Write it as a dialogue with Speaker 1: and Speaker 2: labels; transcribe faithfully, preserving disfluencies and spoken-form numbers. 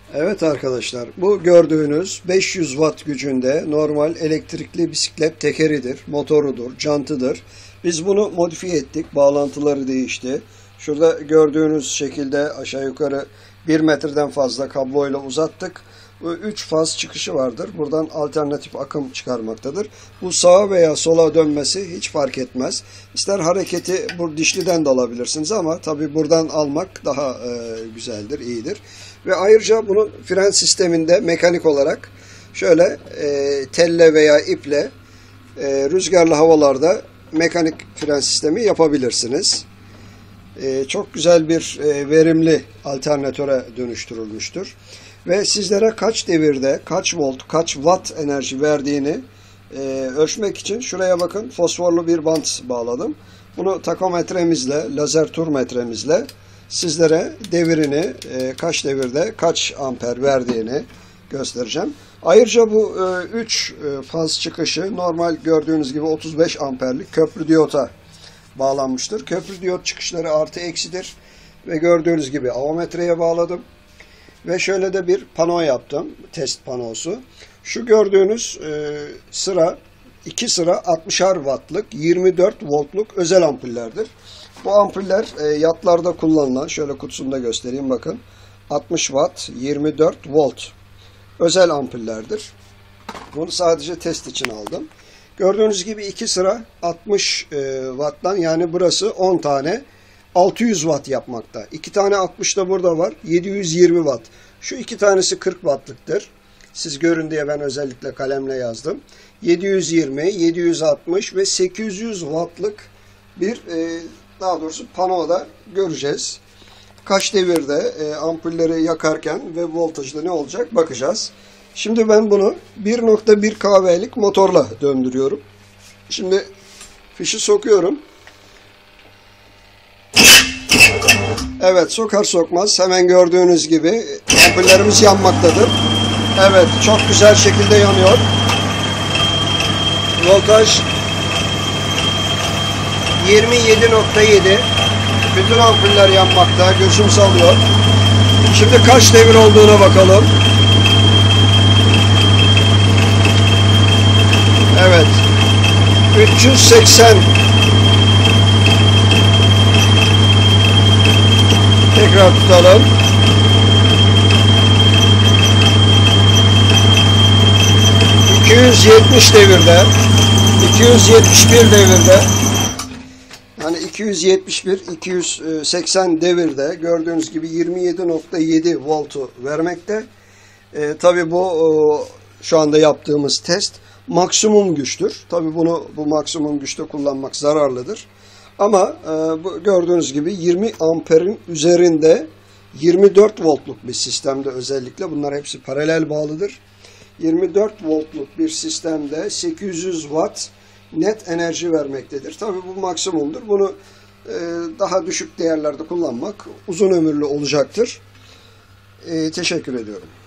Speaker 1: Evet arkadaşlar, bu gördüğünüz beş yüz watt gücünde normal elektrikli bisiklet tekeridir, motorudur, jantıdır. Biz bunu modifiye ettik, bağlantıları değişti. Şurada gördüğünüz şekilde aşağı yukarı bir metreden fazla kabloyla uzattık. üç faz çıkışı vardır. Buradan alternatif akım çıkarmaktadır. Bu sağa veya sola dönmesi hiç fark etmez. İster hareketi bu dişliden de alabilirsiniz ama tabi buradan almak daha e, güzeldir, iyidir. Ve ayrıca bunun fren sisteminde mekanik olarak şöyle e, telle veya iple e, rüzgarlı havalarda mekanik fren sistemi yapabilirsiniz. E, çok güzel bir e, verimli alternatöre dönüştürülmüştür. Ve sizlere kaç devirde, kaç volt, kaç watt enerji verdiğini e, ölçmek için şuraya bakın, fosforlu bir bant bağladım. Bunu takometremizle, lazer tur metremizle sizlere devirini, e, kaç devirde, kaç amper verdiğini göstereceğim. Ayrıca bu üç e, faz çıkışı normal gördüğünüz gibi otuz beş amperlik köprü diyota bağlanmıştır. Köprü diyot çıkışları artı eksidir. Ve gördüğünüz gibi avometreye bağladım. Ve şöyle de bir pano yaptım. Test panosu. Şu gördüğünüz e, sıra iki sıra altmışar wattlık yirmi dört voltluk özel ampullerdir. Bu ampuller e, yatlarda kullanılan, şöyle kutusunda göstereyim bakın. altmış watt yirmi dört volt özel ampullerdir. Bunu sadece test için aldım. Gördüğünüz gibi iki sıra altmış e, watttan, yani burası on tane altı yüz watt yapmakta. iki tane altmış da burada var. yedi yüz yirmi watt. Şu iki tanesi kırk wattlıktır. Siz görün diye ben özellikle kalemle yazdım. yedi yüz yirmi, yedi yüz altmış ve sekiz yüz wattlık bir e, daha doğrusu panoda göreceğiz. Kaç devirde e, ampulleri yakarken ve voltajda ne olacak bakacağız. Şimdi ben bunu bir nokta bir kV'lik motorla döndürüyorum. Şimdi fişi sokuyorum. Evet, sokar sokmaz hemen gördüğünüz gibi ampullerimiz yanmaktadır. Evet, çok güzel şekilde yanıyor. Voltaj yirmi yedi nokta yedi. Bütün ampuller yanmakta. Gözüm salıyor. Şimdi kaç devir olduğuna bakalım. Evet. üç yüz seksen. Tekrar tutalım. iki yüz yetmiş devirde. iki yüz yetmiş bir devirde. Yani iki yüz yetmiş bir iki yüz seksen devirde gördüğünüz gibi yirmi yedi nokta yedi voltu vermekte. E, tabii bu e, şu anda yaptığımız test maksimum güçtür. Tabii bunu bu maksimum güçte kullanmak zararlıdır. Ama e, bu gördüğünüz gibi yirmi amperin üzerinde yirmi dört voltluk bir sistemde, özellikle bunlar hepsi paralel bağlıdır. yirmi dört voltluk bir sistemde sekiz yüz watt net enerji vermektedir. Tabii bu maksimumdur. Bunu e, daha düşük değerlerde kullanmak uzun ömürlü olacaktır. E, teşekkür ediyorum.